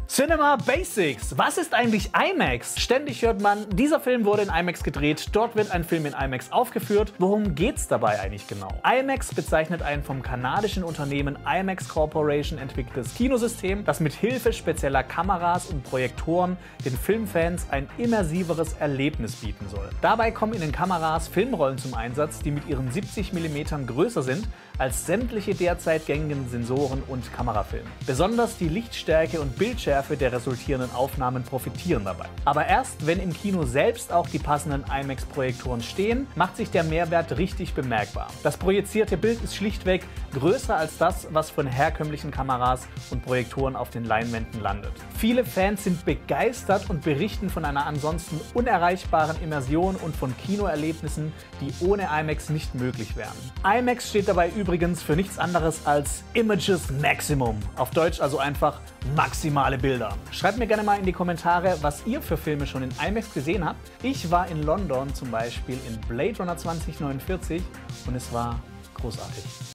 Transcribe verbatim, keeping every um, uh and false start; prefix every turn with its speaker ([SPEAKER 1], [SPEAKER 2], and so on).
[SPEAKER 1] Cinema Basics. Was ist eigentlich IMAX? Ständig hört man, dieser Film wurde in IMAX gedreht, dort wird ein Film in IMAX aufgeführt. Worum geht's dabei eigentlich genau? IMAX bezeichnet ein vom kanadischen Unternehmen IMAX Corporation entwickeltes Kinosystem, das mit Hilfe spezieller Kameras und Projektoren den Filmfans ein immersiveres Erlebnis bieten soll. Dabei kommen in den Kameras Filmrollen zum Einsatz, die mit ihren siebzig Millimeter größer sind als sämtliche derzeit gängigen Sensoren und Kamerafilme. Besonders die Lichtstärke und Bildschärfe der resultierenden Aufnahmen profitieren dabei. Aber erst wenn im Kino selbst auch die passenden IMAX-Projektoren stehen, macht sich der Mehrwert richtig bemerkbar. Das projizierte Bild ist schlichtweg größer als das, was von herkömmlichen Kameras und Projektoren auf den Leinwänden landet. Viele Fans sind begeistert und berichten von einer ansonsten unerreichbaren Immersion und von Kinoerlebnissen, die ohne IMAX nicht möglich wären. IMAX steht dabei übrigens für nichts anderes als Images Maximum. Auf Deutsch also einfach maximale Bilder. Schreibt mir gerne mal in die Kommentare, was ihr für Filme schon in IMAX gesehen habt. Ich war in London zum Beispiel in Blade Runner zwanzig neunundvierzig und es war großartig.